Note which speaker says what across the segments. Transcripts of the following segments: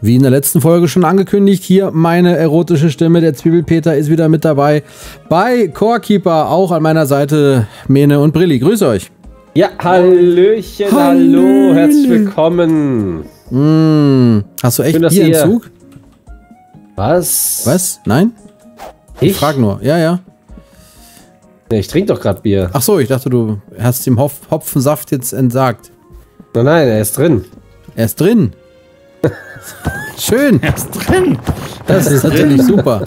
Speaker 1: Wie in der letzten Folge schon angekündigt, hier meine erotische Stimme, der Zwiebelpeter ist wieder mit dabei. Bei Corekeeper auch an meiner Seite Mene und Brilli. Grüß euch.
Speaker 2: Ja, Hallöchen, hallo, herzlich willkommen.
Speaker 1: Hast du echt
Speaker 2: Schön,
Speaker 1: Bierentzug?
Speaker 2: Was?
Speaker 1: Was? Nein? Ich frag nur. Ja, ja.
Speaker 2: Nee, ich trinke doch gerade Bier.
Speaker 1: Ach so, ich dachte, du hast dem Hopfensaft jetzt entsagt.
Speaker 2: Nein, er ist drin.
Speaker 1: Er ist drin. Schön.
Speaker 3: Er ist drin.
Speaker 1: Das ist natürlich super.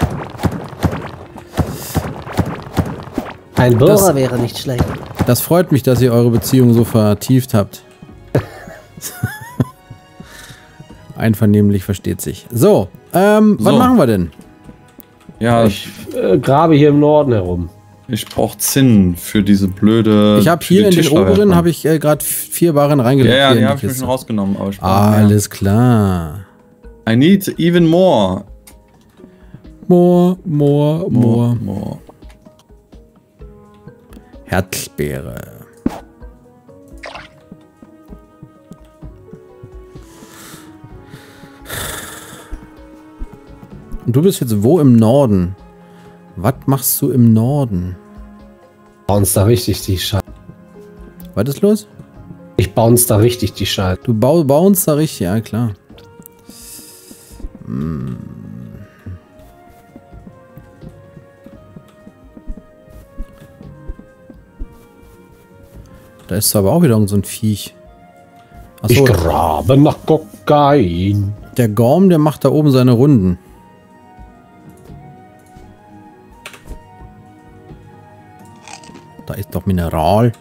Speaker 2: Ein Bohrer wäre nicht schlecht.
Speaker 1: Das freut mich, dass ihr eure Beziehung so vertieft habt. Einvernehmlich versteht sich. So, was machen wir denn?
Speaker 3: Ja,
Speaker 2: Ich grabe hier im Norden herum.
Speaker 3: ich brauche Zinn für diese blöde.
Speaker 1: Ich habe hier in den oberen habe ich gerade 4 Barren reingelegt.
Speaker 3: Ja,
Speaker 1: hier
Speaker 3: die
Speaker 1: in
Speaker 3: habe ich mir
Speaker 1: Kiste.
Speaker 3: schon rausgenommen. Aber ich brauch
Speaker 1: Alles klar.
Speaker 3: mehr. I need even more.
Speaker 1: More.
Speaker 3: More.
Speaker 1: Herzbeere. Und du bist jetzt wo im Norden? Was machst du im Norden?
Speaker 2: Bounce da richtig die Scheiße.
Speaker 1: Was ist los?
Speaker 2: Ich bounce da richtig die Scheiße.
Speaker 1: Du baust da richtig, ja klar. Da ist aber auch wieder irgend so ein Viech.
Speaker 2: Ich
Speaker 1: Achso,
Speaker 2: grabe nach Kokain.
Speaker 1: der Gorm, der macht da oben seine Runden. Da ist doch Mineral.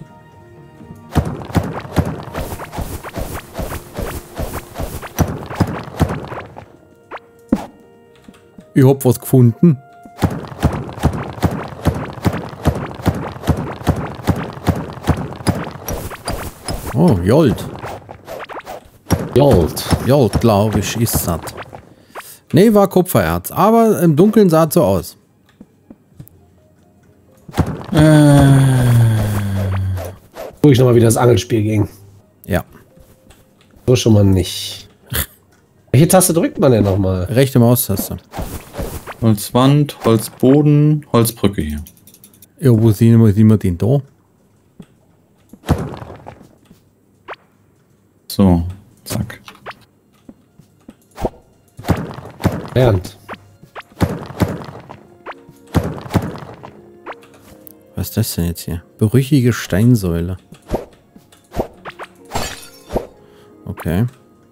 Speaker 1: Ich hab was gefunden. Oh, Jolt.
Speaker 2: Jolt.
Speaker 1: Jolt, glaube ich, ist das. Nee, war Kupfererz. Aber im Dunkeln sah es so aus.
Speaker 2: Guck ich nochmal, wie das Angelspiel ging.
Speaker 1: Ja.
Speaker 2: So schon mal nicht. Welche Taste drückt man denn nochmal?
Speaker 1: Rechte Maustaste.
Speaker 3: Holzwand, Holzboden, Holzbrücke hier.
Speaker 1: Ja, wo sehen wir den da?
Speaker 3: So, zack.
Speaker 2: Bernd.
Speaker 1: Was ist das denn jetzt hier? Brüchige Steinsäule. Okay.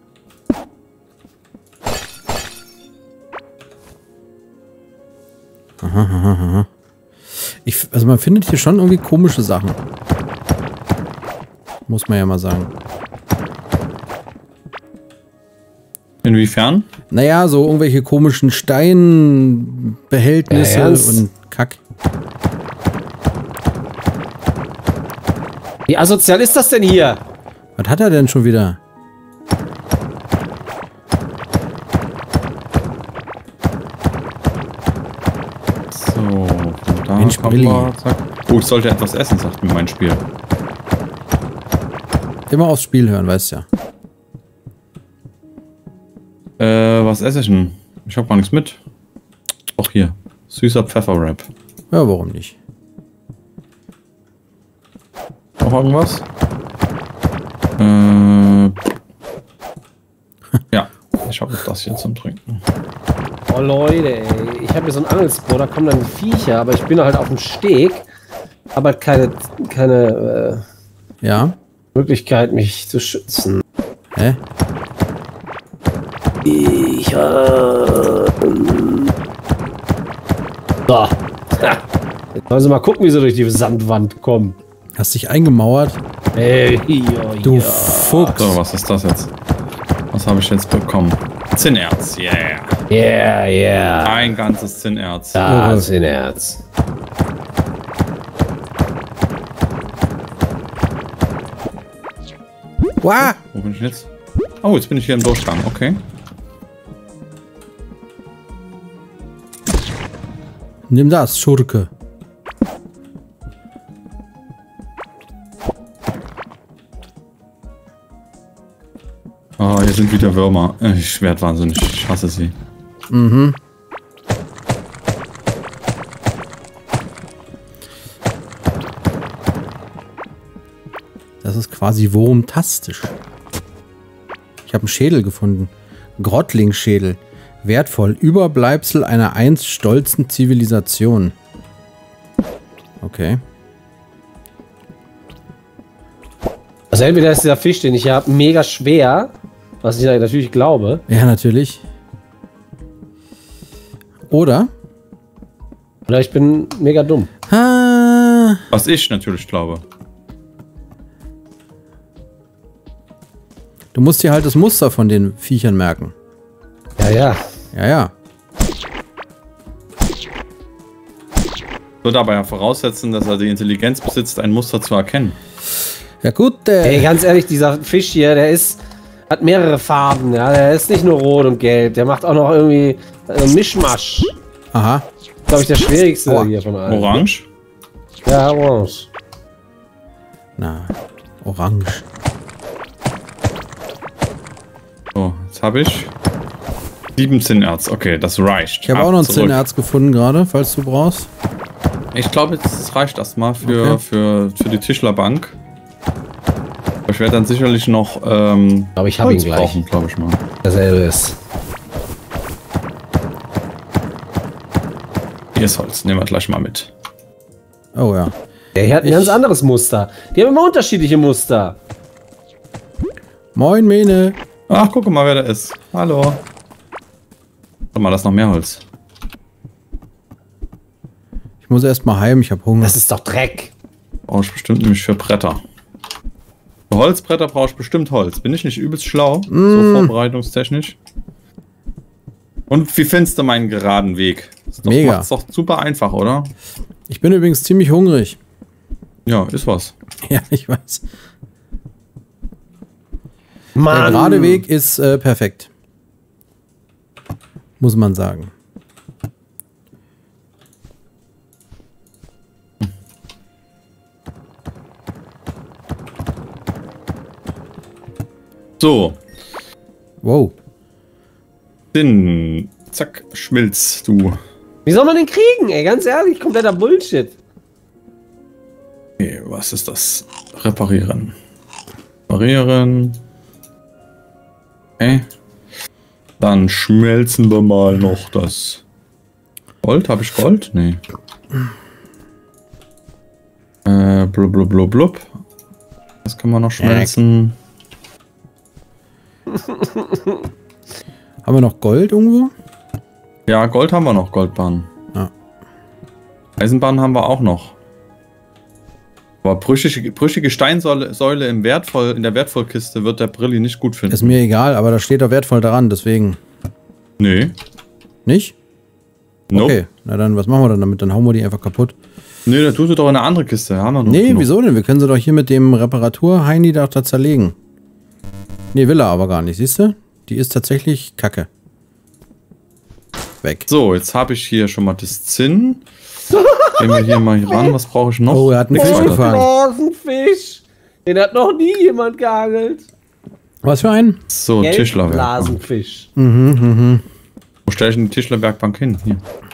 Speaker 1: Aha. Also man findet hier schon irgendwie komische Sachen. Muss man ja mal sagen.
Speaker 3: Inwiefern?
Speaker 1: Naja, so irgendwelche komischen Steinbehältnisse
Speaker 2: Ja, ernst?
Speaker 1: und Kack.
Speaker 2: Wie asozial ist das denn hier?
Speaker 1: Was hat er denn schon wieder?
Speaker 3: So, von da
Speaker 1: Mensch,
Speaker 3: kommen
Speaker 1: Brilli.
Speaker 3: wir, zack. Oh, ich sollte etwas essen, sagt mir mein Spiel.
Speaker 1: Immer aufs Spiel hören, weißt ja.
Speaker 3: Was esse ich denn? Ich habe gar nichts mit. Auch hier. Süßer Pfefferwrap.
Speaker 1: Ja, warum nicht?
Speaker 3: Noch irgendwas? Ja, ich habe das hier zum Trinken.
Speaker 2: Oh Leute, ey. Ich habe hier so ein Angelspot, da kommen dann Viecher, aber ich bin halt auf dem Steg. Aber keine
Speaker 1: Ja?
Speaker 2: Möglichkeit, mich zu schützen.
Speaker 1: Hä?
Speaker 2: So. Jetzt sollen sie mal gucken, wie sie durch die Sandwand kommen.
Speaker 1: Hast dich eingemauert?
Speaker 2: Ey,
Speaker 1: Du Fuchs.
Speaker 3: So, was ist das jetzt? Was habe ich jetzt bekommen? Zinnerz, yeah.
Speaker 2: Yeah.
Speaker 3: Ein ganzes Zinnerz.
Speaker 2: Da ist ein Herz.
Speaker 1: Wow.
Speaker 3: Wo bin ich jetzt? Oh, jetzt bin ich hier im Durchgang, okay.
Speaker 1: Nimm das, Schurke.
Speaker 3: Oh, hier sind wieder Würmer. Ich werde wahnsinnig. Ich hasse sie.
Speaker 1: Mhm. Das ist quasi wurmtastisch. Ich habe einen Schädel gefunden. Grottlingsschädel. Wertvoll. Überbleibsel einer einst stolzen Zivilisation. Okay.
Speaker 2: Also entweder ist dieser Fisch, den ich habe, mega schwer, was ich natürlich glaube.
Speaker 1: Ja, natürlich. Oder?
Speaker 2: Oder ich bin mega dumm.
Speaker 1: Ah,
Speaker 3: Was ich natürlich glaube.
Speaker 1: du musst dir halt das Muster von den Viechern merken.
Speaker 2: Ja, ja.
Speaker 1: Ja, ja.
Speaker 3: Wird aber ja voraussetzen, dass er die Intelligenz besitzt, ein Muster zu erkennen.
Speaker 1: Ja gut,
Speaker 2: Ey, ganz ehrlich, dieser Fisch hier, hat mehrere Farben, ja. Der ist nicht nur rot und gelb, der macht auch noch irgendwie Mischmasch.
Speaker 1: Aha.
Speaker 2: Glaube ich, der schwierigste hier von allen.
Speaker 3: Orange?
Speaker 2: Ja, orange.
Speaker 1: Na, orange.
Speaker 3: So, jetzt habe ich 7 Zinnerz. Okay, das reicht.
Speaker 1: Ich habe auch noch ein Zinnerz gefunden gerade, falls du brauchst.
Speaker 3: Ich glaube, das reicht erstmal für,
Speaker 1: Okay.
Speaker 3: für die Tischlerbank. Ich werde dann sicherlich noch
Speaker 2: Aber ich habe ihn
Speaker 3: Holz
Speaker 2: gleich.
Speaker 3: brauchen, glaube ich mal.
Speaker 2: Derselbe ist.
Speaker 3: Hier ist Holz, nehmen wir gleich mal mit.
Speaker 1: Oh ja.
Speaker 2: Der hier hat ein ganz anderes Muster. Die haben immer unterschiedliche Muster.
Speaker 1: Moin, Mene.
Speaker 3: Ach, guck mal, wer da ist. Hallo. Guck mal, da ist noch mehr Holz.
Speaker 1: Ich muss erst mal heim, ich habe Hunger.
Speaker 2: Das ist doch Dreck.
Speaker 3: Brauche ich bestimmt nämlich für Bretter. Für Holzbretter brauche ich bestimmt Holz. Bin ich nicht übelst schlau? So vorbereitungstechnisch. Und wie findest du meinen geraden Weg? Ist doch,
Speaker 1: Mega.
Speaker 3: Macht's doch super einfach, oder?
Speaker 1: Ich bin übrigens ziemlich hungrig.
Speaker 3: Ja, ist was.
Speaker 1: Ja, ich weiß. Der
Speaker 2: Mann.
Speaker 1: gerade Weg ist perfekt. Muss man sagen.
Speaker 3: So,
Speaker 1: Wow.
Speaker 3: Sinn. Zack, schmilzt du.
Speaker 2: Wie soll man den kriegen, ey? Ganz ehrlich, kompletter Bullshit.
Speaker 3: Okay, was ist das? Reparieren. Reparieren. Okay. Dann schmelzen wir mal noch das Gold. Habe ich Gold? Nee. Blub, blub, blub, blub. Das können wir noch schmelzen.
Speaker 1: Haben wir noch Gold irgendwo?
Speaker 3: Ja, Gold haben wir noch, Goldbahn.
Speaker 1: Ja.
Speaker 3: Eisenbahn haben wir auch noch. Aber brüchige Steinsäule in der Wertvollkiste wird der Brilli nicht gut finden.
Speaker 1: Ist mir egal, aber da steht doch wertvoll daran, deswegen.
Speaker 3: Nee.
Speaker 1: Nicht?
Speaker 3: Nope.
Speaker 1: Okay, na dann, was machen wir dann damit? Dann hauen wir die einfach kaputt.
Speaker 3: Nee, da tust du doch in eine andere Kiste. Haben wir noch
Speaker 1: Nee,
Speaker 3: genug.
Speaker 1: wieso denn? Wir können sie doch hier mit dem Reparatur-Heini da zerlegen. Nee, will er aber gar nicht, siehst du? Die ist tatsächlich kacke. Weg.
Speaker 3: So, jetzt habe ich hier schon mal das Zinn. Gehen wir hier mal ran. Was brauche ich noch?
Speaker 1: Oh, er hat einen
Speaker 3: Nix
Speaker 1: Fisch
Speaker 3: weiter.
Speaker 1: gefangen.
Speaker 2: Großen Fisch. Den hat noch nie jemand geangelt.
Speaker 1: Was für ein?
Speaker 3: So, Tischlerwerkbank.
Speaker 2: Blasenfisch.
Speaker 3: Wo stelle ich denn die Tischlerwerkbank hin? Hier.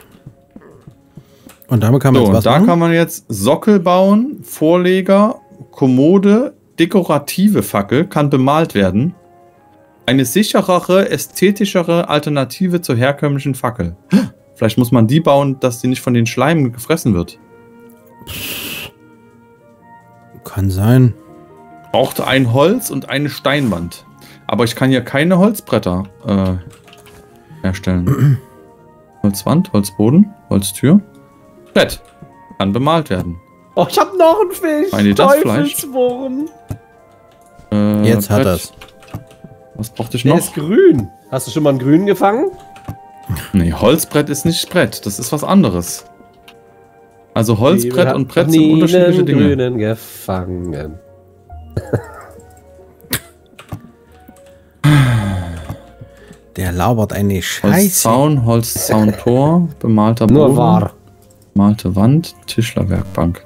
Speaker 1: Und damit kann man
Speaker 3: So,
Speaker 1: jetzt was
Speaker 3: und da
Speaker 1: machen?
Speaker 3: kann man jetzt Sockel bauen, Vorleger, Kommode, dekorative Fackel kann bemalt werden. Eine sicherere, ästhetischere Alternative zur herkömmlichen Fackel. Vielleicht muss man die bauen, dass die nicht von den Schleimen gefressen wird.
Speaker 1: Kann sein.
Speaker 3: Braucht ein Holz und eine Steinwand. Aber ich kann hier keine Holzbretter herstellen. Holzwand, Holzboden, Holztür. Brett. Kann bemalt werden.
Speaker 2: Oh, ich hab noch einen Fisch.
Speaker 3: Meint ihr das vielleicht?
Speaker 2: Teufelswurm.
Speaker 1: Jetzt hat
Speaker 3: Brett.
Speaker 1: er's.
Speaker 3: Was brauchte ich
Speaker 2: Der
Speaker 3: noch?
Speaker 2: ist grün. Hast du schon mal einen grünen gefangen?
Speaker 3: Nee, Holzbrett ist nicht Brett. Das ist was anderes. Also Holzbrett und Brett sind
Speaker 2: Nie
Speaker 3: unterschiedliche
Speaker 2: einen
Speaker 3: Dinge.
Speaker 2: grünen gefangen.
Speaker 1: Der labert eine Scheiße.
Speaker 3: Holzzaun, Holzzauntor, bemalter
Speaker 2: Nur
Speaker 3: Boden,
Speaker 2: wahr.
Speaker 3: bemalte Wand, Tischlerwerkbank.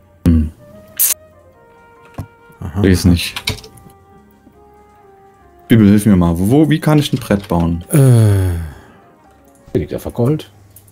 Speaker 3: Lese nicht. Bibel, hilf mir mal. Wie kann ich ein Brett bauen?
Speaker 2: Hier liegt einfach Gold.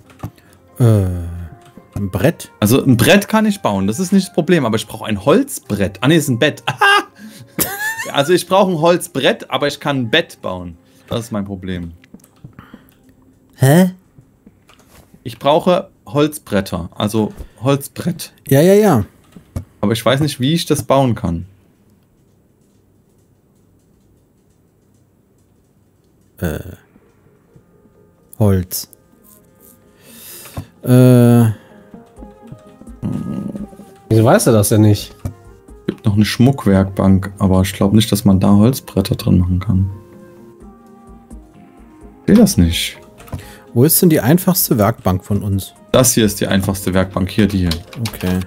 Speaker 1: Ein Brett?
Speaker 3: Also ein Brett kann ich bauen, das ist nicht das Problem, aber ich brauche ein Holzbrett. Ah ne, ist ein Bett. Also ich brauche ein Holzbrett, aber ich kann ein Bett bauen. Das ist mein Problem.
Speaker 1: Hä?
Speaker 3: Ich brauche Holzbretter, also Holzbrett.
Speaker 1: Ja.
Speaker 3: Aber ich weiß nicht, wie ich das bauen kann.
Speaker 1: Holz.
Speaker 2: Wieso weiß er das denn nicht?
Speaker 3: Es gibt noch eine Schmuckwerkbank, aber ich glaube nicht, dass man da Holzbretter drin machen kann. Ich sehe das nicht.
Speaker 1: Wo ist denn die einfachste Werkbank von uns?
Speaker 3: Das hier ist die einfachste Werkbank, hier die hier.
Speaker 1: Okay.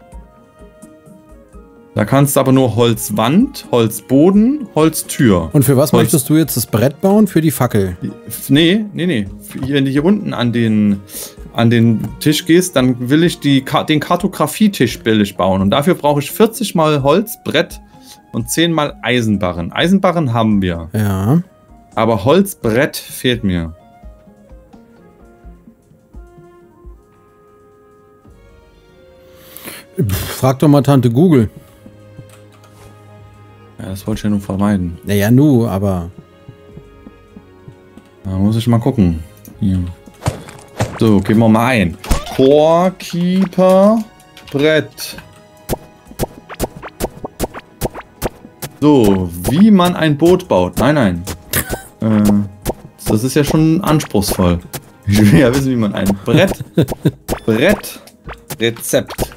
Speaker 3: Da kannst du aber nur Holzwand, Holzboden, Holztür.
Speaker 1: Und für was möchtest du jetzt das Brett bauen? Für die Fackel?
Speaker 3: Nee. Wenn du hier unten an den Tisch gehst, dann will ich den Kartografietisch billig bauen. Und dafür brauche ich 40 mal Holzbrett und 10 mal Eisenbarren. Eisenbarren haben wir.
Speaker 1: Ja.
Speaker 3: Aber Holzbrett fehlt mir.
Speaker 1: Frag doch mal Tante Google.
Speaker 3: Ja, das wollte ich ja nur vermeiden.
Speaker 1: Naja, aber...
Speaker 3: Da muss ich mal gucken. Hier. So, gehen wir mal ein. Torkeeper Brett. So, wie man ein Boot baut. Nein. Das ist ja schon anspruchsvoll. Ich will ja wissen, wie man ein Rezept.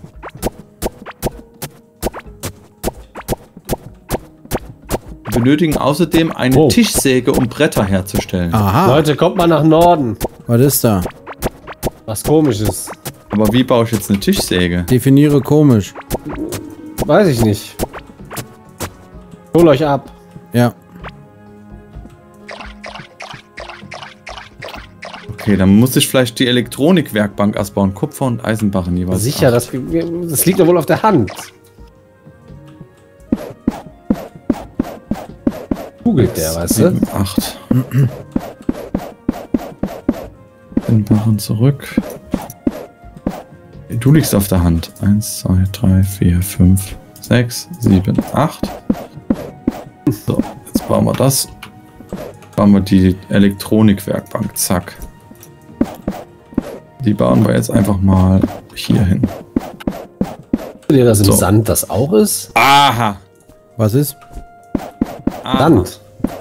Speaker 3: Wir benötigen außerdem eine Tischsäge, um Bretter herzustellen.
Speaker 1: Aha.
Speaker 2: Leute, kommt mal nach Norden.
Speaker 1: Was ist da?
Speaker 2: Was Komisches.
Speaker 3: Aber wie baue ich jetzt eine Tischsäge?
Speaker 1: Definiere komisch.
Speaker 2: Weiß ich nicht. Hol euch ab.
Speaker 1: Ja.
Speaker 3: Okay, dann muss ich vielleicht die Elektronikwerkbank erst bauen. Kupfer und Eisenbarren jeweils.
Speaker 2: Sicher, das liegt doch wohl auf der Hand. Googelt der, weißt du?
Speaker 3: 7, 8. Eisenbarren zurück. Du liegst auf der Hand. 1, 2, 3, 4, 5, 6, 7, 8. So, jetzt bauen wir das. Bauen wir die Elektronikwerkbank. Zack. Die bauen wir jetzt einfach mal hier hin.
Speaker 2: Wisst ihr, dass im Sand das auch ist?
Speaker 3: Aha!
Speaker 1: Was ist?
Speaker 2: Sand.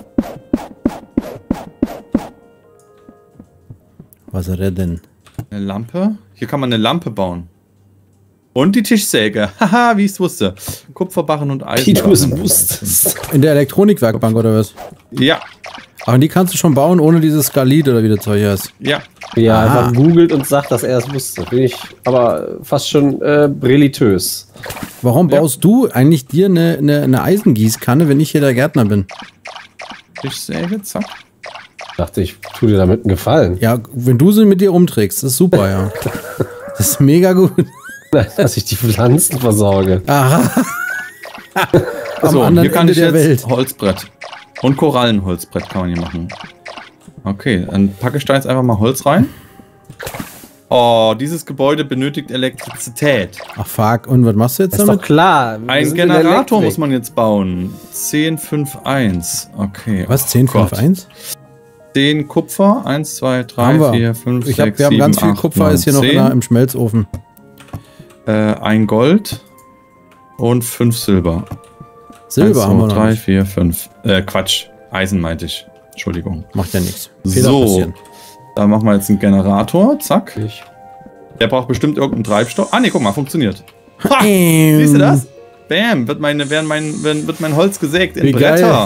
Speaker 1: Was hat er denn?
Speaker 3: Eine Lampe? Hier kann man eine Lampe bauen. Und die Tischsäge. Haha, wie ich es wusste. Kupferbarren und Eisen.
Speaker 2: Wie du es wusstest.
Speaker 1: In der Elektronikwerkbank oder was?
Speaker 3: Ja.
Speaker 1: Aber die kannst du schon bauen, ohne dieses Skalit oder wie das Zeug heißt.
Speaker 3: Ja.
Speaker 2: Ja, einfach googelt und sagt, dass er es wusste. Bin ich aber fast schon brilitös.
Speaker 1: Warum baust du eigentlich dir eine Eisengießkanne, wenn ich hier der Gärtner bin?
Speaker 3: Tischsäge, zack.
Speaker 2: Dachte ich, tu dir damit einen Gefallen.
Speaker 1: Ja, wenn du sie mit dir rumträgst, das ist super, ja. Das ist mega gut.
Speaker 2: Nein, dass ich die Pflanzen versorge.
Speaker 1: Aha.
Speaker 3: So,
Speaker 1: anderen
Speaker 3: hier kann
Speaker 1: Ende
Speaker 3: ich
Speaker 1: der
Speaker 3: jetzt
Speaker 1: Welt.
Speaker 3: Holzbrett. Und Korallenholzbrett kann man hier machen. Okay, dann packe ich da jetzt einfach mal Holz rein. Oh, dieses Gebäude benötigt Elektrizität.
Speaker 1: Ach fuck, und was machst du jetzt
Speaker 2: Ist doch
Speaker 1: damit?
Speaker 2: klar. wir
Speaker 3: Ein
Speaker 2: sind in
Speaker 3: Generator
Speaker 2: Elektrik.
Speaker 3: muss man jetzt bauen. 1051. Okay.
Speaker 1: Was,
Speaker 3: oh
Speaker 1: 10, 5,
Speaker 3: Gott.
Speaker 1: 1?
Speaker 3: 10 Kupfer. 1, 2, 3,
Speaker 1: Haben wir.
Speaker 3: 4, 5, 6,
Speaker 1: Wir
Speaker 3: 7,
Speaker 1: haben ganz viel
Speaker 3: 8,
Speaker 1: Kupfer,
Speaker 3: 9,
Speaker 1: ist hier noch
Speaker 3: 10.
Speaker 1: im Schmelzofen.
Speaker 3: Ein Gold und 5 Silber.
Speaker 1: Silber
Speaker 3: 1,
Speaker 1: haben wir
Speaker 3: 2,
Speaker 1: noch
Speaker 3: 3,
Speaker 1: nicht.
Speaker 3: 4, 5. Quatsch. Eisen meinte ich. Entschuldigung.
Speaker 1: Macht ja nichts. Fehler
Speaker 3: So,
Speaker 1: passieren.
Speaker 3: da machen wir jetzt einen Generator. Zack.
Speaker 2: Ich-
Speaker 3: Der braucht bestimmt irgendeinen Treibstoff. Ah, ne, guck mal, funktioniert. Ha, siehst du das? Bam, wird mein Holz gesägt in
Speaker 1: Wie geil.
Speaker 3: Bretter.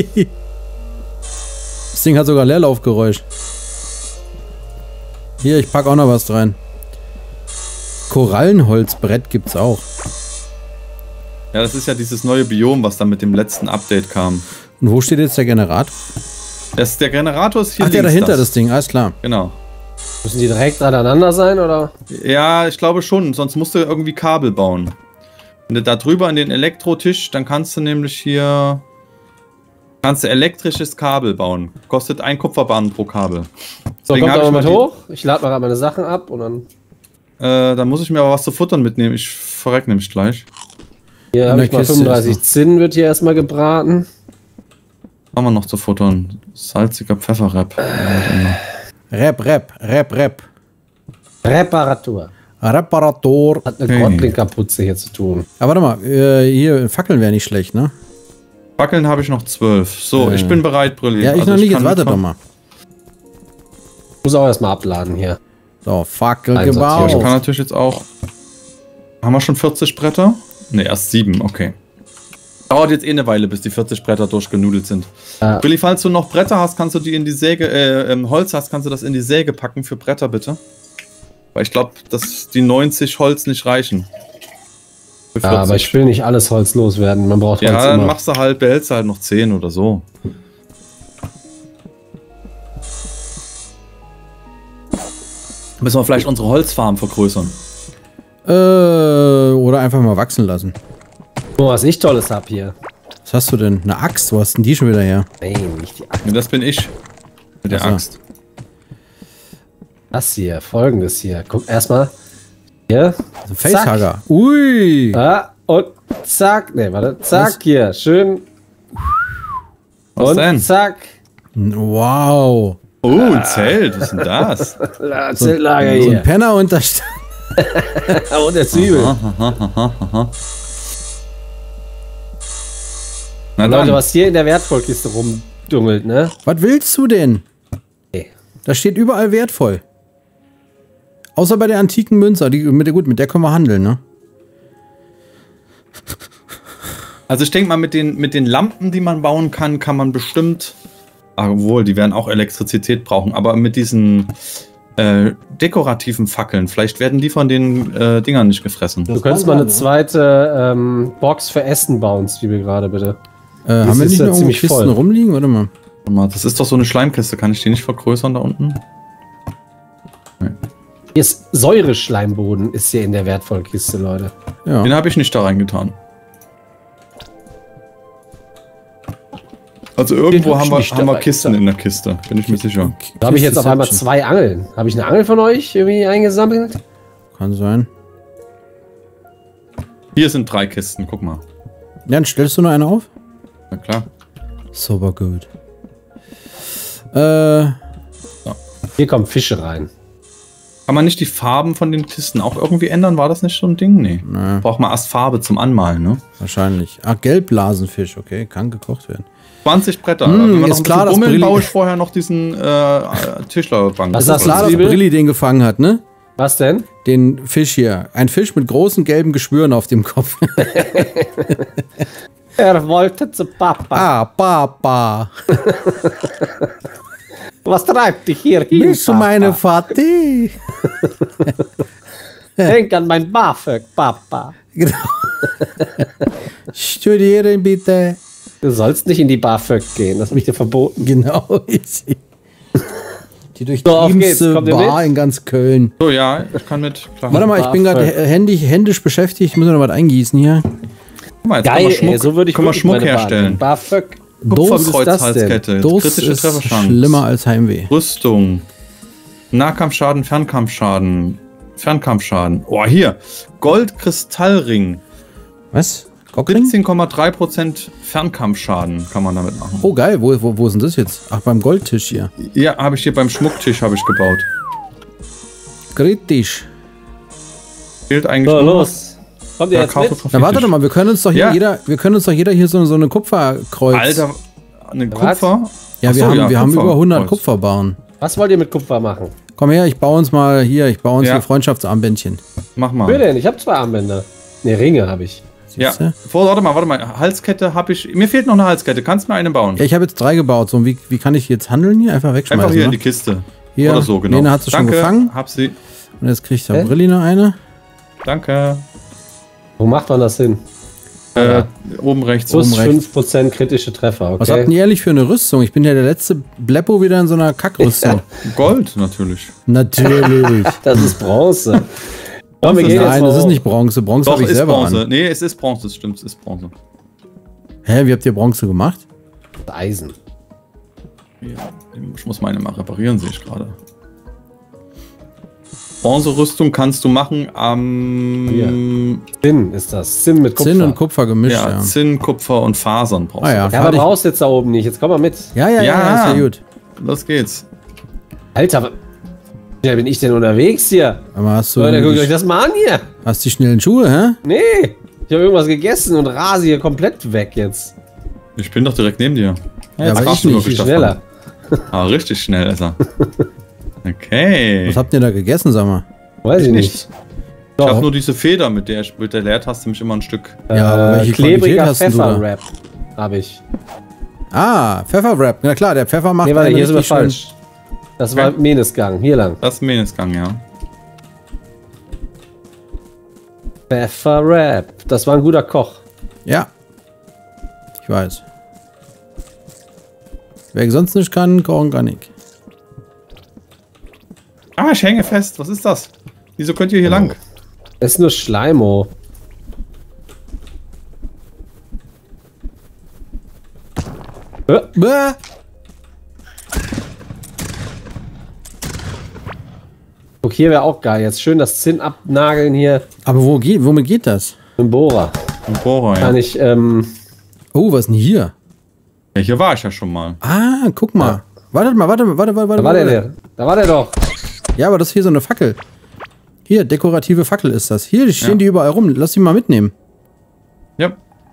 Speaker 1: Das Ding hat sogar Leerlaufgeräusch. Hier, ich pack auch noch was rein. Korallenholzbrett gibt's auch.
Speaker 3: Ja, das ist ja dieses neue Biom, was dann mit dem letzten Update kam.
Speaker 1: Und wo steht jetzt der Generator?
Speaker 3: Der Generator ist hier
Speaker 1: Ach, der
Speaker 3: links.
Speaker 1: dahinter, das Ding, alles klar.
Speaker 3: Genau.
Speaker 2: Müssen die direkt aneinander sein, oder?
Speaker 3: Ja, ich glaube schon, sonst musst du irgendwie Kabel bauen. Wenn du da drüber an den Elektrotisch, dann kannst du nämlich hier Kannst du elektrisches Kabel bauen. Kostet 1 Kupferbahn pro Kabel.
Speaker 2: So,
Speaker 3: Deswegen
Speaker 2: kommt
Speaker 3: hab
Speaker 2: aber
Speaker 3: ich
Speaker 2: mal
Speaker 3: mir
Speaker 2: hoch. Ich lade mal meine Sachen ab und dann.
Speaker 3: Dann muss ich mir aber was zu futtern mitnehmen. Ich verreck nämlich gleich.
Speaker 2: Hier habe ich mal
Speaker 1: Kiste
Speaker 2: 35 Zinn, wird hier erstmal gebraten.
Speaker 3: Was haben wir noch zu futtern? Salziger Pfefferrap.
Speaker 1: Rep.
Speaker 2: Reparatur.
Speaker 1: Reparator.
Speaker 2: Hat eine Grottling-Kapuze hier zu tun.
Speaker 1: Aber warte mal, hier Fackeln wäre nicht schlecht, ne?
Speaker 3: Fackeln habe ich noch 12. So, ich bin bereit, Brilli.
Speaker 1: Ja, ich
Speaker 3: Also
Speaker 1: noch nicht, jetzt
Speaker 3: kann
Speaker 1: warte doch
Speaker 3: mitkommen.
Speaker 1: mal.
Speaker 2: Muss auch erstmal abladen hier.
Speaker 1: So, Fackel
Speaker 2: Einsortieren.
Speaker 3: Ich kann
Speaker 1: gebaut.
Speaker 3: natürlich jetzt auch... Haben wir schon 40 Bretter? Ne, erst 7, okay. Dauert jetzt eh eine Weile, bis die 40 Bretter durchgenudelt sind.
Speaker 2: Ja.
Speaker 3: Brilli, falls du noch Bretter hast, kannst du die in die Säge, Holz hast, kannst du das in die Säge packen für Bretter, bitte. Weil ich glaube, dass die 90 Holz nicht reichen. Für
Speaker 2: Ja, aber ich will nicht alles Holz loswerden. Man braucht Holz
Speaker 3: ja, dann
Speaker 2: immer.
Speaker 3: machst du halt, behältst du halt noch 10 oder so. Müssen wir vielleicht unsere Holzfarm vergrößern.
Speaker 1: Oder einfach mal wachsen lassen.
Speaker 2: Oh, was ich Tolles hab hier.
Speaker 1: Was hast du denn? Eine Axt? Wo hast denn die schon wieder her?
Speaker 2: Nein, nicht die Axt.
Speaker 3: Ja, das bin ich. Mit der
Speaker 1: Ach so.
Speaker 3: Axt.
Speaker 2: Das hier, folgendes hier. Guck erstmal. Hier.
Speaker 1: Also Facehugger. Ui.
Speaker 2: Ja, und zack. Ne, warte. Zack,
Speaker 1: Was?
Speaker 2: hier. Schön.
Speaker 3: Was
Speaker 2: und
Speaker 3: denn?
Speaker 2: zack.
Speaker 1: Wow.
Speaker 3: Oh, ein Zelt. Was ist denn das?
Speaker 2: Zeltlager
Speaker 1: So ein
Speaker 2: hier.
Speaker 1: Penner unter St
Speaker 2: Und der Zwiebel.
Speaker 3: Na
Speaker 2: Leute,
Speaker 3: dann.
Speaker 2: was hier in der Wertvollkiste rumdungelt, ne?
Speaker 1: Was willst du denn?
Speaker 2: Nee.
Speaker 1: Da steht überall wertvoll. Außer bei der antiken Münze. Mit der können wir handeln, ne?
Speaker 3: Also ich denke mal, mit den Lampen, die man bauen kann, kann man bestimmt... Obwohl, die werden auch Elektrizität brauchen. Aber mit diesen dekorativen Fackeln, vielleicht werden die von den Dingern nicht gefressen.
Speaker 2: Du könntest mal eine zweite Box für Essen bauen, Zwiebel gerade bitte.
Speaker 1: Haben wir
Speaker 2: ist
Speaker 1: nicht
Speaker 2: ja
Speaker 1: noch irgendwo
Speaker 2: ziemlich
Speaker 1: Kisten
Speaker 2: voll.
Speaker 1: rumliegen? Warte mal.
Speaker 3: Warte mal, das ist doch so eine Schleimkiste. Kann ich die nicht vergrößern da unten?
Speaker 2: Hier ist Säureschleimboden, ist hier in der Wertvollkiste, Leute.
Speaker 1: Ja.
Speaker 3: Den habe ich nicht da reingetan. Also irgendwo
Speaker 2: hab ich
Speaker 3: haben wir,
Speaker 2: nicht
Speaker 3: haben wir
Speaker 2: dabei
Speaker 3: Kisten
Speaker 2: getan.
Speaker 3: in der Kiste. Bin ich mir sicher.
Speaker 2: Da habe ich jetzt auf einmal
Speaker 1: Kistenception.
Speaker 2: 2 Angeln. Habe ich eine Angel von euch irgendwie eingesammelt?
Speaker 1: Kann sein.
Speaker 3: Hier sind 3 Kisten, guck mal.
Speaker 1: Ja, dann stellst du nur eine auf?
Speaker 3: Na klar.
Speaker 1: Super gut.
Speaker 2: Hier kommen Fische rein.
Speaker 3: Kann man nicht die Farben von den Kisten auch irgendwie ändern? War das nicht so ein Ding? Nee.
Speaker 1: Nee.
Speaker 3: Braucht man erst Farbe zum Anmalen, ne?
Speaker 1: Wahrscheinlich. Ach, Gelbblasenfisch. Okay, kann gekocht werden.
Speaker 3: 20 Bretter.
Speaker 1: Hm,
Speaker 3: Wenn wir
Speaker 1: ist
Speaker 3: noch
Speaker 1: klar, dass
Speaker 3: rummeln,
Speaker 1: Brilli-
Speaker 3: baue ich vorher noch diesen Tischlerbank.
Speaker 2: Was
Speaker 1: Ist das
Speaker 2: ist
Speaker 1: klar, dass
Speaker 2: Zwiebel?
Speaker 1: Brilli den gefangen hat, ne?
Speaker 2: Was denn?
Speaker 1: Den Fisch hier. Ein Fisch mit großen gelben Geschwüren auf dem Kopf.
Speaker 2: Er wollte zu Papa.
Speaker 1: Papa.
Speaker 2: Was treibt dich hier hin,
Speaker 1: Bist du meine Vati?
Speaker 2: Denk an mein BAföG, Papa.
Speaker 1: Genau. Studieren bitte.
Speaker 2: Du sollst nicht in die BAföG gehen, das habe ich dir verboten.
Speaker 1: Genau. Die
Speaker 2: So, auf geht's.
Speaker 1: durchtriebenste
Speaker 2: Kommt ihr
Speaker 1: Bar
Speaker 2: mit?
Speaker 1: in ganz Köln.
Speaker 3: So, ja, ich kann mit. Klar.
Speaker 1: Warte mal, ich bin gerade händisch beschäftigt. Ich muss noch was eingießen hier.
Speaker 3: Guck mal, jetzt
Speaker 2: Geil,
Speaker 3: kann man
Speaker 2: ey, so würde ich
Speaker 3: kann man
Speaker 2: wirklich
Speaker 3: Schmuck
Speaker 2: meine Bahn
Speaker 3: herstellen.
Speaker 2: nehmen. BAföG.
Speaker 1: Dos,
Speaker 3: Kupferkreuzhalskette.
Speaker 1: Dos
Speaker 3: Kritische
Speaker 1: ist
Speaker 3: Trefferchance.
Speaker 1: schlimmer als Heimweh.
Speaker 3: Rüstung. Nahkampfschaden, Fernkampfschaden. Fernkampfschaden. Oh, hier. Goldkristallring.
Speaker 1: Was? Gockring?
Speaker 3: 17,3% Fernkampfschaden kann man damit machen.
Speaker 1: Oh geil, wo ist denn das jetzt? Ach, beim Goldtisch hier.
Speaker 3: Ja, habe ich hier beim Schmucktisch habe ich gebaut.
Speaker 1: Kritisch.
Speaker 3: Fehlt eigentlich
Speaker 2: So,
Speaker 3: nur
Speaker 2: los. Kommt ihr
Speaker 3: der
Speaker 2: jetzt
Speaker 3: Karte
Speaker 2: mit?
Speaker 1: Na warte doch mal, wir können uns doch hier
Speaker 3: Ja.
Speaker 1: hier so eine Kupferkreuz.
Speaker 3: Alter, eine
Speaker 2: Was?
Speaker 3: Kupfer?
Speaker 1: Ja,
Speaker 3: Ach so,
Speaker 1: wir haben über 100
Speaker 3: Kupferkreuz.
Speaker 1: Kupferbaren.
Speaker 2: Was wollt ihr mit Kupfer machen?
Speaker 1: Komm her, ich baue uns hier Freundschaftsarmbändchen.
Speaker 3: Mach
Speaker 2: Für
Speaker 3: mal.
Speaker 2: denn? Ich habe 2 Armbänder. Ne, Ringe habe ich.
Speaker 3: Ja.
Speaker 1: Siehste?
Speaker 3: Warte mal. Halskette habe ich. Mir fehlt noch eine Halskette. Kannst du mir eine bauen?
Speaker 1: Ja, ich habe jetzt 3 gebaut. So, wie kann ich jetzt handeln hier? Einfach wegschmeißen.
Speaker 3: Einfach hier in
Speaker 1: ne?
Speaker 3: die Kiste.
Speaker 1: Hier,
Speaker 3: Oder so, genau.
Speaker 1: Lena hat sie schon
Speaker 3: Danke,
Speaker 1: gefangen.
Speaker 3: Hab sie.
Speaker 1: Und jetzt kriegt der Brilli noch eine.
Speaker 3: Danke.
Speaker 2: Wo macht man das hin?
Speaker 3: Oben rechts.
Speaker 2: Plus
Speaker 1: Oben rechts.
Speaker 2: 5% kritische Treffer, okay?
Speaker 1: Was habt ihr ehrlich für eine Rüstung? Ich bin ja der letzte Bleppo wieder in so einer Kackrüstung.
Speaker 3: Gold natürlich.
Speaker 1: Natürlich.
Speaker 2: Das ist Bronze. Komm, wir gehen jetzt
Speaker 1: Nein,
Speaker 2: mal
Speaker 1: das ist
Speaker 2: hoch.
Speaker 1: nicht Bronze. Bronze
Speaker 3: Doch,
Speaker 1: habe ich
Speaker 3: ist
Speaker 1: selber
Speaker 3: Bronze.
Speaker 1: an.
Speaker 3: Nee, es ist Bronze, das stimmt, es ist Bronze.
Speaker 1: Hä, wie habt ihr Bronze gemacht?
Speaker 2: Eisen.
Speaker 3: Ja, ich muss meine mal reparieren, sehe ich gerade. Bronzerüstung kannst du machen am...
Speaker 2: Zinn ist das. Zinn mit Kupfer.
Speaker 1: Zinn und Kupfer gemischt,
Speaker 3: Ja,
Speaker 1: ja.
Speaker 3: Zinn, Kupfer und Fasern brauchst
Speaker 1: Ah, ja.
Speaker 3: du.
Speaker 2: Ja, aber brauchst jetzt da oben nicht. Jetzt komm mal mit.
Speaker 1: Ja, ist ja gut.
Speaker 3: Los geht's.
Speaker 2: Alter, wie bin ich denn unterwegs hier?
Speaker 1: Aber hast du
Speaker 2: Leute, guckt euch
Speaker 1: die,
Speaker 2: das mal an hier.
Speaker 1: hast die schnellen Schuhe, hä?
Speaker 2: Nee, ich habe irgendwas gegessen und rase hier komplett weg jetzt.
Speaker 3: Ich bin doch direkt neben dir.
Speaker 1: Ja,
Speaker 3: Ach,
Speaker 1: aber
Speaker 3: hast
Speaker 1: ich
Speaker 3: du
Speaker 1: nicht.
Speaker 3: wirklich
Speaker 2: Viel
Speaker 3: davon?
Speaker 2: schneller.
Speaker 3: Ah, richtig schnell ist er. Okay.
Speaker 1: Was habt ihr da gegessen, sag mal?
Speaker 2: Weiß ich
Speaker 3: Ich
Speaker 2: nicht.
Speaker 3: nicht. Ich
Speaker 2: Doch.
Speaker 3: habe nur diese Feder, mit der Leertaste mich immer ein Stück...
Speaker 1: Ja, aber welche Qualität
Speaker 2: klebriger
Speaker 1: hast denn du da?
Speaker 2: Pfefferwrap habe ich.
Speaker 1: Ah, Pfefferwrap. Na klar, der Pfeffer macht
Speaker 2: Nee, warte,
Speaker 1: einen
Speaker 2: hier sind wir
Speaker 1: richtig schön-
Speaker 2: falsch. Das war Menesgang, hier lang.
Speaker 3: Das ist Menesgang, ja.
Speaker 2: Pfefferwrap. Das war ein guter Koch.
Speaker 1: Ja. Ich weiß. Wer sonst nicht kann, kochen kann ich.
Speaker 3: Ah, ich hänge fest. Was ist das? Wieso könnt ihr hier lang?
Speaker 2: Das ist nur Schleimo.
Speaker 1: Bäh.
Speaker 2: Guck, hier wäre auch geil. Jetzt schön das Zinn abnageln hier
Speaker 1: Aber womit geht das?
Speaker 2: im Bohrer.
Speaker 3: Ein Bohrer, ja.
Speaker 2: Kann ich,
Speaker 1: Oh, was ist denn hier?
Speaker 3: Ja, hier war ich ja schon mal.
Speaker 1: Ah, guck mal. Warte mal, warte.
Speaker 2: da war der. Da war der doch.
Speaker 1: Ja, aber das ist hier so eine Fackel. Hier, dekorative Fackel ist das. Hier stehen
Speaker 3: Ja.
Speaker 1: die überall rum. Lass die mal mitnehmen.
Speaker 3: Ja.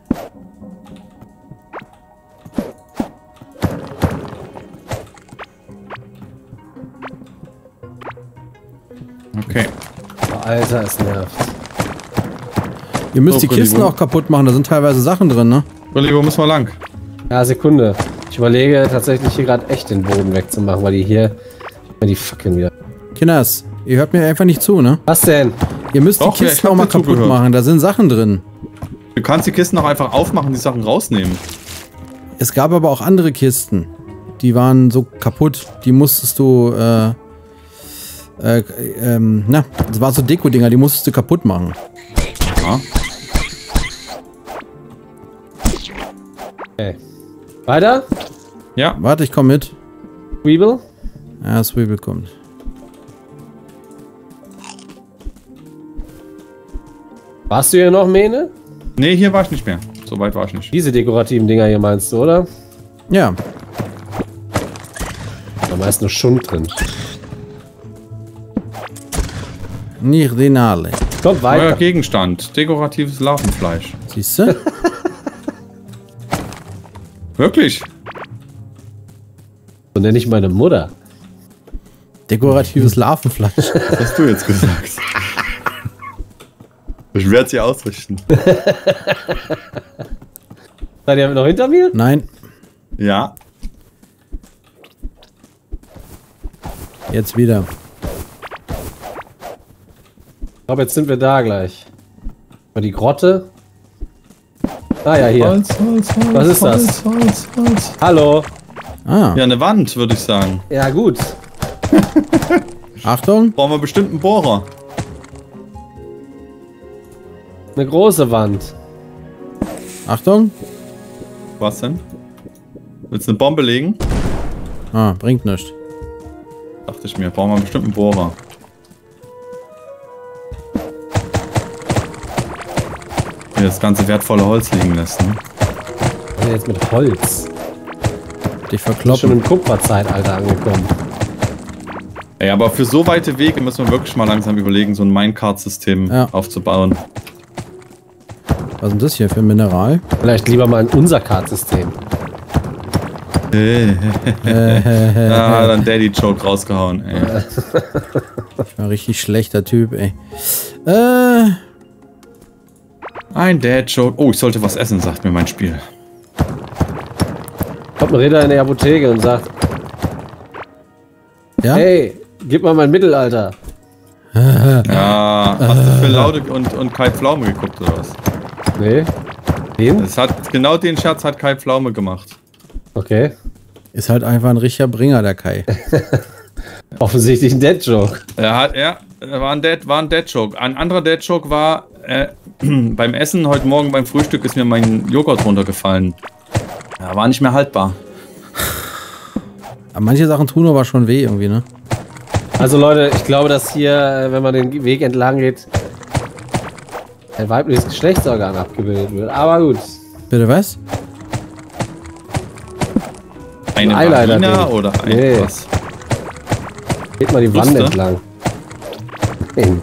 Speaker 3: Okay.
Speaker 2: Oh, Alter, es nervt.
Speaker 1: Ihr müsst
Speaker 3: So,
Speaker 1: die Kisten
Speaker 3: Billy, wo-
Speaker 1: auch kaputt machen. Da sind teilweise Sachen drin, ne?
Speaker 3: Willi, wo müssen wir lang?
Speaker 2: Ja, Sekunde. Ich überlege tatsächlich hier gerade echt den Boden wegzumachen, weil die hier... Die Fackeln wieder.
Speaker 1: Kinders, ihr hört mir einfach nicht zu, ne?
Speaker 2: Was denn?
Speaker 1: Ihr müsst
Speaker 3: Doch,
Speaker 1: die
Speaker 3: ja, ich
Speaker 1: Kisten
Speaker 3: hab
Speaker 1: auch mal
Speaker 3: dir
Speaker 1: kaputt
Speaker 3: zugehört.
Speaker 1: machen. Da sind Sachen drin.
Speaker 3: Du kannst die Kisten auch einfach aufmachen, die Sachen rausnehmen.
Speaker 1: Es gab aber auch andere Kisten. Die waren so kaputt. Die musstest du, das war so Deko-Dinger, die musstest du kaputt machen.
Speaker 3: Ja.
Speaker 2: Okay. Weiter?
Speaker 3: Ja.
Speaker 1: Warte, ich komm mit.
Speaker 2: Weeble?
Speaker 1: Ja, Sweeble kommt.
Speaker 2: Warst du hier noch, Mene?
Speaker 3: Nee, hier war ich nicht mehr. So weit war ich nicht.
Speaker 2: Diese dekorativen Dinger hier meinst du, oder?
Speaker 1: Ja,
Speaker 2: Da meist nur Schund drin.
Speaker 1: nicht den alle.
Speaker 2: Kommt
Speaker 3: Neuer
Speaker 2: weiter.
Speaker 3: Gegenstand. Dekoratives Larvenfleisch.
Speaker 1: Siehst du?
Speaker 3: Wirklich?
Speaker 2: So nenne ich meine Mutter.
Speaker 1: Dekoratives Larvenfleisch.
Speaker 3: Was hast du jetzt gesagt? Ich werde sie ausrichten.
Speaker 2: Seid ihr noch hinter mir?
Speaker 1: Nein,
Speaker 3: Ja.
Speaker 1: jetzt wieder.
Speaker 2: Ich glaube, jetzt sind wir da gleich. Aber die Grotte. Ah ja, hier.
Speaker 3: Holz, Holz, Holz.
Speaker 2: Was ist das?
Speaker 3: Holz, Holz.
Speaker 2: Hallo.
Speaker 1: Ah,
Speaker 3: Ja, eine Wand, würde ich sagen.
Speaker 2: Ja, gut.
Speaker 1: Achtung.
Speaker 3: Brauchen wir bestimmt einen Bohrer.
Speaker 2: Eine große Wand.
Speaker 1: Achtung.
Speaker 3: Was denn? Willst du eine Bombe legen?
Speaker 1: Ah, bringt nichts.
Speaker 3: Dachte ich mir. Brauchen wir bestimmt einen Bohrer. Hier das ganze wertvolle Holz liegen lässt, ne?
Speaker 2: Wir sind jetzt mit Holz.
Speaker 1: Dich
Speaker 2: Schon
Speaker 1: verkloppen.
Speaker 2: im Kupferzeitalter angekommen.
Speaker 3: Ey, aber für so weite Wege müssen wir wirklich mal langsam überlegen, so ein Minecart-System
Speaker 1: Ja.
Speaker 3: aufzubauen.
Speaker 1: Was ist denn das hier für ein Mineral?
Speaker 2: Vielleicht lieber mal in unser Kartsystem.
Speaker 3: Ja, dann Daddy-Joke rausgehauen, ey.
Speaker 1: Ein richtig schlechter Typ, ey.
Speaker 3: Ein Dad-Joke. Oh, ich sollte was essen, sagt mir mein Spiel.
Speaker 2: Kommt ein Ritter in die Apotheke und sagt,
Speaker 1: Ja?
Speaker 2: hey, gib mal mein Mittelalter.
Speaker 3: Ja, hast du für Laude und Kai Pflaume geguckt, oder was?
Speaker 2: Nee. Den?
Speaker 3: Das hat, genau den Scherz hat Kai Pflaume gemacht.
Speaker 2: Okay.
Speaker 1: Ist halt einfach ein richtiger Bringer, der Kai.
Speaker 2: Offensichtlich ein Dead-Joke.
Speaker 3: War ein Dad-Joke. Ein anderer Dad-Joke war, beim Essen heute Morgen beim Frühstück ist mir mein Joghurt runtergefallen. Ja, war nicht mehr haltbar.
Speaker 1: Manche Sachen tun aber schon weh irgendwie, ne?
Speaker 2: Also Leute, ich glaube, dass hier, wenn man den Weg entlang geht, ein weibliches Geschlechtsorgan abgebildet wird. Aber gut.
Speaker 1: Bitte was?
Speaker 3: Eine
Speaker 2: Eyeliner
Speaker 3: Vagina
Speaker 2: drin.
Speaker 3: oder ein
Speaker 2: Nee.
Speaker 3: was?
Speaker 2: Geht mal die Wand
Speaker 3: Brüste?
Speaker 2: entlang. Nein.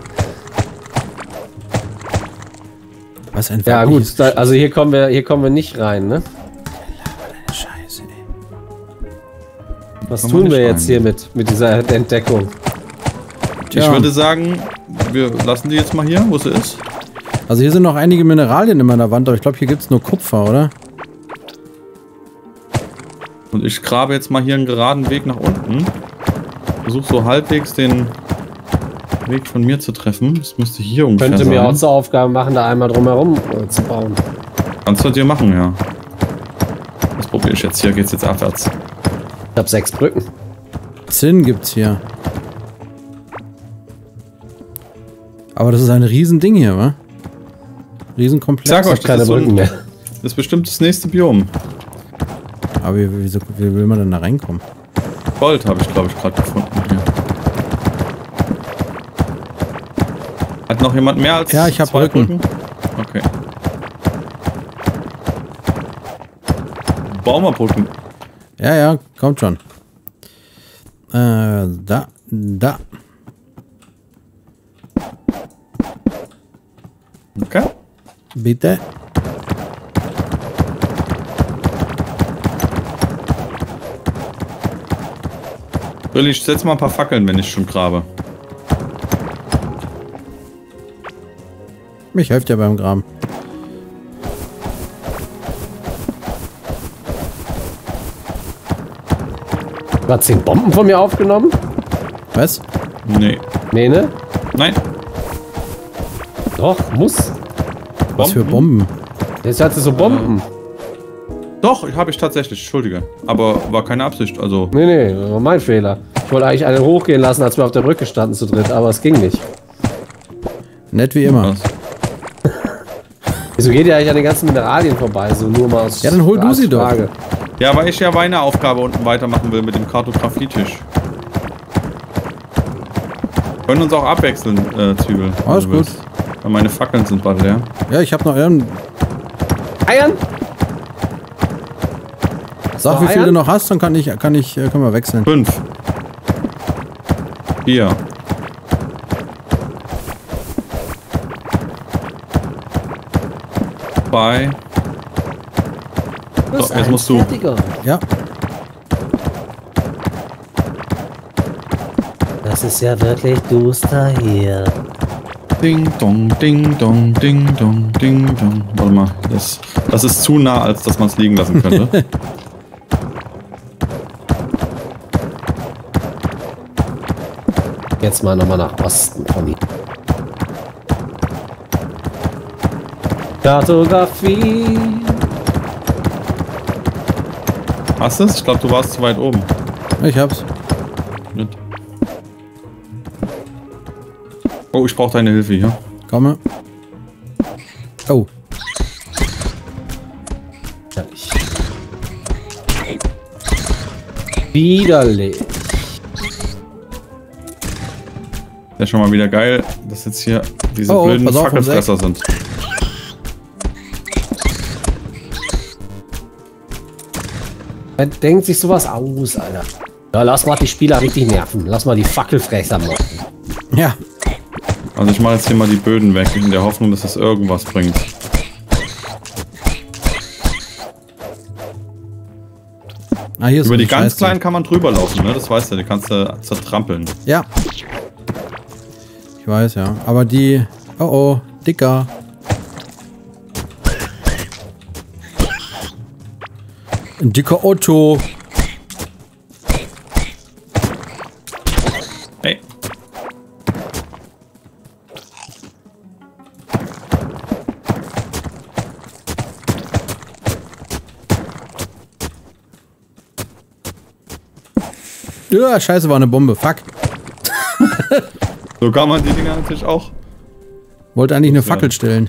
Speaker 1: Was ein
Speaker 2: Ja
Speaker 1: weibliches
Speaker 2: gut, da, also hier kommen wir nicht rein, ne?
Speaker 1: Scheiße, ey.
Speaker 2: Was
Speaker 3: Kommen wir
Speaker 2: tun wir
Speaker 3: nicht
Speaker 2: jetzt
Speaker 3: rein.
Speaker 2: hier mit dieser Entdeckung?
Speaker 1: Tja.
Speaker 3: Ich würde sagen, wir lassen die jetzt mal hier, wo sie ist.
Speaker 1: Also hier sind noch einige Mineralien in meiner Wand, aber ich glaube, hier gibt es nur Kupfer, oder?
Speaker 3: Und ich grabe jetzt mal hier einen geraden Weg nach unten. Versuche so halbwegs den Weg von mir zu treffen. Das müsste hier ungefähr
Speaker 2: Könnte
Speaker 3: sein.
Speaker 2: mir auch zur Aufgabe machen, da einmal drumherum zu bauen.
Speaker 3: Kannst du dir machen, ja. Das probiere ich jetzt. Hier geht's jetzt abwärts.
Speaker 2: Ich habe 6 Brücken.
Speaker 1: Zinn gibt's hier. Aber das ist ein Riesending hier, wa? Riesenkomplex.
Speaker 3: Sag euch,
Speaker 2: Keine
Speaker 3: das ist, so
Speaker 2: Brücken
Speaker 3: ein,
Speaker 2: mehr.
Speaker 3: das ist bestimmt das nächste Biom.
Speaker 1: Aber wie will man denn da reinkommen?
Speaker 3: Gold habe ich, glaube ich, gerade gefunden. Hier. Hat noch jemand mehr als
Speaker 1: Ja, ich hab
Speaker 3: 2
Speaker 1: Brücken.
Speaker 3: Okay. Bau mal Brücken.
Speaker 1: Ja, ja, kommt schon. Da.
Speaker 3: Okay.
Speaker 1: Bitte.
Speaker 3: Willi, ich setze mal ein paar Fackeln, wenn ich schon grabe.
Speaker 1: Mich hilft ja beim Graben.
Speaker 2: Du hast 10 Bomben von mir aufgenommen?
Speaker 1: Was?
Speaker 3: Nee.
Speaker 2: Nee, ne?
Speaker 3: Nein.
Speaker 2: Doch, muss.
Speaker 1: Was für Bomben?
Speaker 2: Jetzt hat sie so Bomben.
Speaker 3: Doch, habe ich tatsächlich. Entschuldige. Aber war keine Absicht. Also,
Speaker 2: Nee, das war mein Fehler. Ich wollte eigentlich einen hochgehen lassen, als wir auf der Brücke standen zu dritt, aber es ging nicht.
Speaker 1: Nett wie immer.
Speaker 3: was?
Speaker 2: Wieso geht ihr eigentlich an den ganzen Mineralien vorbei? So nur mal aus.
Speaker 1: Ja, dann hol du
Speaker 2: als
Speaker 1: sie doch.
Speaker 2: Frage.
Speaker 3: Ja, weil ich ja meine Aufgabe unten weitermachen will mit dem Kartografietisch. Können uns auch abwechseln, Zwiebel. wenn
Speaker 1: Alles
Speaker 3: du
Speaker 1: gut.
Speaker 3: willst. Weil meine Fackeln sind bald leer.
Speaker 1: Ja, ich habe noch
Speaker 2: Eiern?
Speaker 1: Sag, wie viel du noch hast, dann können wir wechseln.
Speaker 3: 5. 4. 2. So, jetzt musst du.
Speaker 1: Ja.
Speaker 2: Das ist ja wirklich duster hier.
Speaker 3: Ding dong, ding dong, ding dong, ding dong. Warte mal, das ist zu nah, als dass man es liegen lassen könnte.
Speaker 2: Jetzt mal nochmal nach Osten von hier. Kartografie.
Speaker 3: Hast du es? Ich glaube, du warst zu weit oben.
Speaker 1: Ich hab's.
Speaker 3: Mit. Oh, ich brauche deine Hilfe hier.
Speaker 1: Komme. Oh.
Speaker 2: Widerlich.
Speaker 3: Ja, schon mal wieder geil, dass jetzt hier diese
Speaker 1: Oh,
Speaker 3: blöden
Speaker 1: pass auf,
Speaker 3: Fackelfresser sind.
Speaker 2: Wer denkt sich sowas aus, Alter? Ja, lass mal die Spieler richtig nerven. Lass mal die Fackelfresser machen.
Speaker 1: Ja.
Speaker 3: Also ich mache jetzt hier mal die Böden weg, in der Hoffnung, dass es irgendwas bringt.
Speaker 1: Ah, hier ist
Speaker 3: Über
Speaker 1: so
Speaker 3: die
Speaker 1: ein
Speaker 3: ganz
Speaker 1: Scheißding.
Speaker 3: kleinen kann man drüber laufen, ne? Das weißt du, die kannst du zertrampeln.
Speaker 1: Ja. Ich weiß, ja. Aber die... Oh, oh. Dicker. Ein dicker Otto.
Speaker 3: Hey.
Speaker 1: Ja, scheiße, war eine Bombe. Fuck.
Speaker 3: So kann man die Dinger natürlich auch.
Speaker 1: Wollte eigentlich eine Fackel stellen.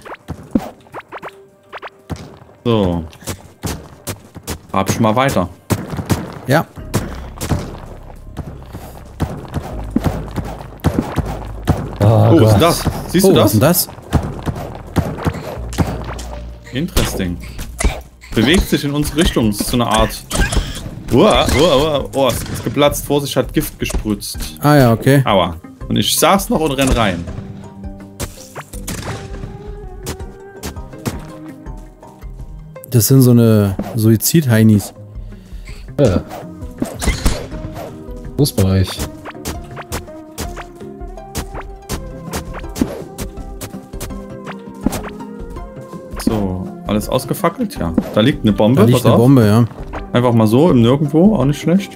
Speaker 3: So. Hab schon mal weiter.
Speaker 1: Ja.
Speaker 3: Oh, was ist denn das? Siehst du
Speaker 1: was
Speaker 3: das?
Speaker 1: ist denn das?
Speaker 3: Interesting. Bewegt sich in unsere Richtung. Das ist so eine Art... Oh, es ist geplatzt. Vorsicht, hat Gift gespritzt.
Speaker 1: Ah ja, okay.
Speaker 3: Aua. Und ich saß noch und renn rein.
Speaker 1: Das sind so eine Suizid-Heinis.
Speaker 2: Ja. Fußbereich.
Speaker 3: So, alles ausgefackelt? Ja. Da liegt eine Bombe.
Speaker 1: Da liegt
Speaker 3: Pass
Speaker 1: eine
Speaker 3: auf.
Speaker 1: Bombe, ja.
Speaker 3: Einfach mal so, im Nirgendwo. Auch nicht schlecht.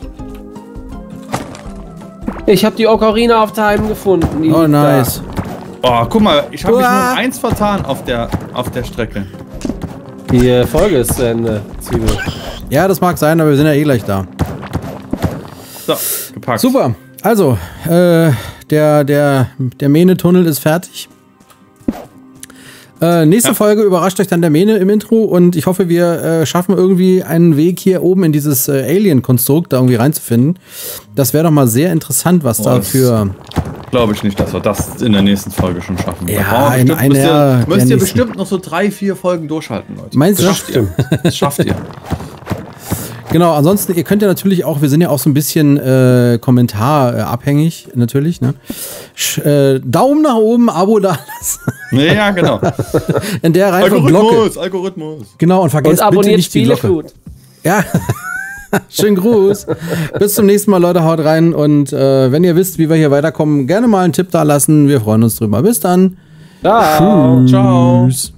Speaker 2: Ich habe die Ocarina of Time gefunden. Die
Speaker 1: Oh,
Speaker 2: liegt
Speaker 1: nice.
Speaker 3: Oh, guck mal, ich habe mich
Speaker 1: Uah.
Speaker 3: nur eins vertan auf der Strecke.
Speaker 2: Da. Die Folge ist zu Ende. Zwiebel.
Speaker 1: Ja, das mag sein, aber wir sind ja eh gleich da.
Speaker 3: So, gepackt.
Speaker 1: Super. Also, der Mähne-Tunnel ist fertig. Nächste Folge überrascht euch dann der Mähne im Intro und ich hoffe, wir schaffen irgendwie einen Weg hier oben in dieses Alien-Konstrukt da irgendwie reinzufinden. Das wäre doch mal sehr interessant, was da für...
Speaker 3: Glaube ich nicht, dass wir das in der nächsten Folge schon schaffen.
Speaker 1: Ja,
Speaker 3: Da brauchen wir
Speaker 1: in
Speaker 3: bestimmt-
Speaker 1: einer
Speaker 3: müsst
Speaker 1: der
Speaker 3: ihr
Speaker 1: nächsten.
Speaker 3: bestimmt noch so 3-4 Folgen durchhalten, Leute.
Speaker 1: Meinst du?
Speaker 3: Das schafft ihr. Das schafft ihr.
Speaker 1: Genau, ansonsten, ihr könnt ja natürlich auch, wir sind ja auch so ein bisschen kommentarabhängig, natürlich, ne? Daumen nach oben, Abo da lassen.
Speaker 3: Ja, genau.
Speaker 1: In der Reihenfolge Glocke.
Speaker 3: Algorithmus.
Speaker 1: Genau, und
Speaker 2: Und
Speaker 1: vergesst bitte
Speaker 2: abonniert
Speaker 1: nicht die Glocke.
Speaker 2: Spieleflut.
Speaker 1: Ja. Schönen Gruß. Bis zum nächsten Mal, Leute, haut rein. Und wenn ihr wisst, wie wir hier weiterkommen, gerne mal einen Tipp da lassen. Wir freuen uns drüber. Bis dann.
Speaker 2: Ciao.
Speaker 3: Ciao.
Speaker 1: Tschüss.